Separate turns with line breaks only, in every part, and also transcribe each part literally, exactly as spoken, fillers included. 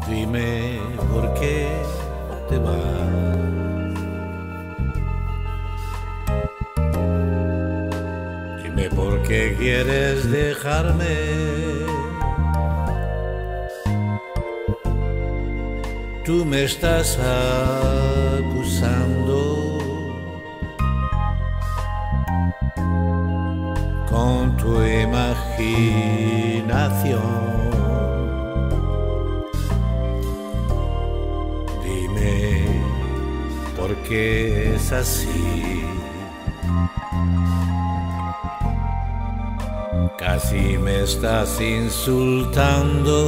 Dime por qué te vas. Dime por qué quieres dejarme. Tú me estás acusando con tu imaginación. Porque es así, casi me estás insultando.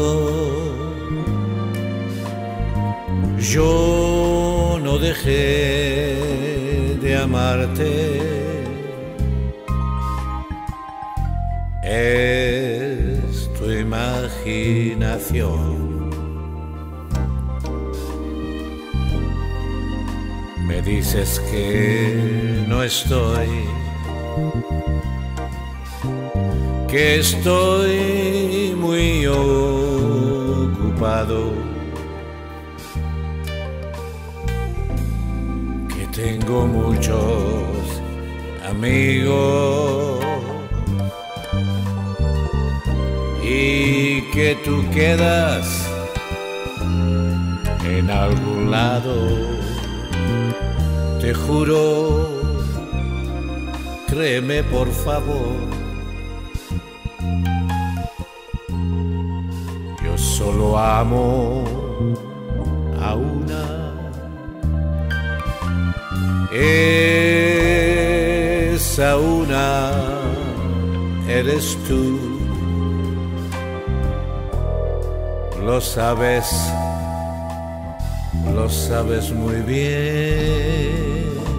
Yo no dejé de amarte, es tu imaginación. Me dices que no estoy, que estoy muy ocupado, que tengo muchos amigos y que tú quedas en algún lado. Te juro, créeme por favor, yo solo amo a una, esa una eres tú, lo sabes, lo sabes muy bien.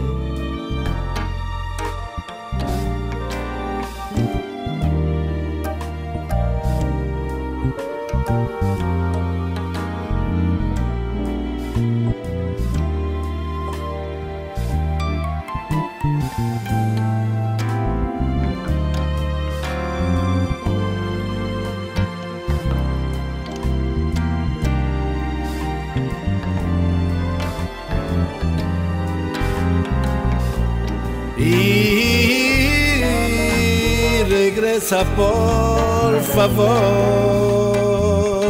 Y regresa por favor,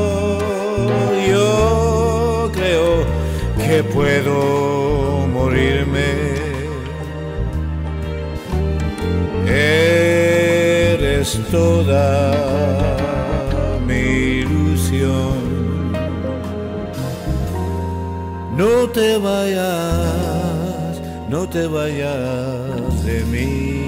yo creo que puedo morirme. Eres toda mi ilusión. No te vayas, no te vayas de mí.